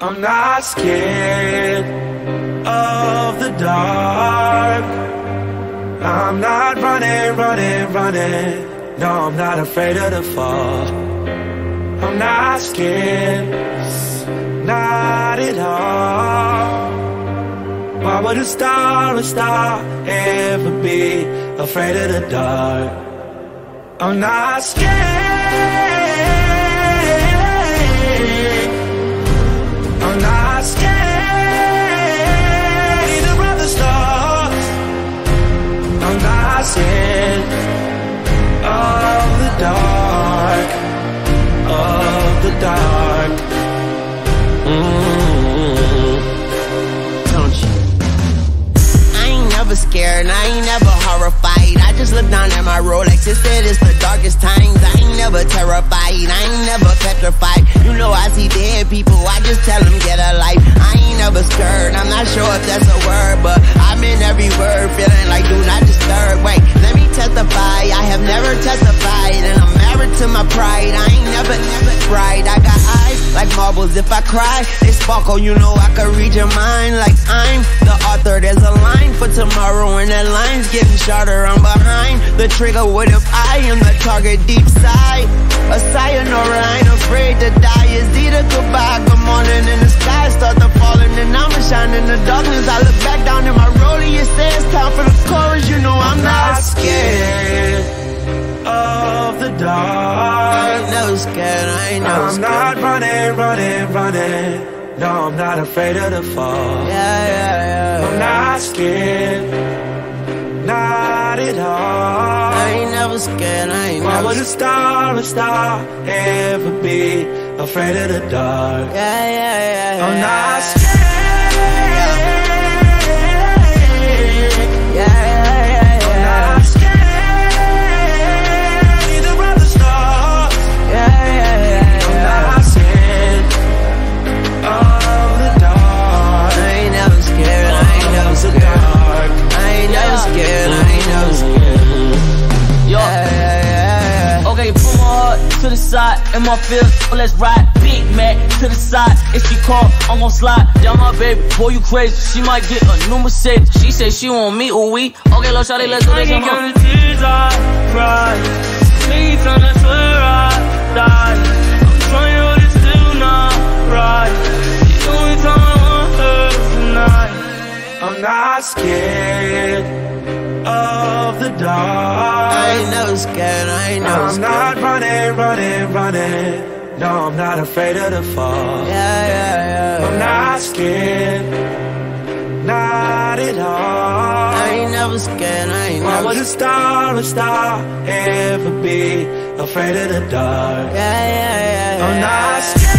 I'm not scared of the dark. I'm not running, running, running. No, I'm not afraid of the fall. I'm not scared, not at all. Why would a star ever be afraid of the dark? I'm not scared. I'm not scared either of the stars. I'm not scared of the dark, of the dark. Don't you? I ain't never scared, I ain't never horrified. I just look down at my Rolex, it said it's the darkest times. I ain't never terrified, I ain't never petrified. You know I see dead people, I just tell them get a life. I ain't never scurred, I'm not sure if that's a word, but I'm in every word, feeling like do not disturb. Wait, let me testify, I have never testified, and I'm married to my pride. I ain't never cried, I got eyes like marbles. If I cry, they sparkle, you know I could read your mind. Like I'm the author, there's a line for tomorrow, and that line's getting shorter. I'm behind the trigger, what if I am the target deep side? A sayonara, I ain't afraid to die. Is either goodbye, good morning, and the sky start to falling, and I'ma shine in the darkness. I look back down at my rollie, it says time for the chorus. You know I'm not scared of the dark. I ain't never scared, I ain't never scared. I'm not running, running, running. No, I'm not afraid of the fall. Yeah. I'm not scared, not at all. I ain't never scared, I ain't Why never would a star ever be afraid of the dark? Yeah. I'm not scared. Yeah. I'm not scared either of the stars. Yeah. I'm not scared of the dark. I ain't never scared, I ain't never scared. I ain't never scared, I ain't never scared. Yo. Yeah. Okay, put my heart to the side, in my feels, let's ride. Big Mac to the side, if she call, I'm gon' slide. Down my baby, boy you crazy, she might get a new Mercedes. She say she want me, ooh we. Okay, little shawty, let's do this. I ain't got the tears I cry. Niggas tryna swear I die. I'm trying, but it's still not right. The only time I want her tonight. I'm not scared of the dark. I ain't never scared, I ain't never I'm scared. not running, running, running. No, I'm not afraid of the fall. Yeah. I'm not scared, not at all. I ain't never scared, I ain't Why never would a star ever be afraid of the dark? Yeah. I'm not scared.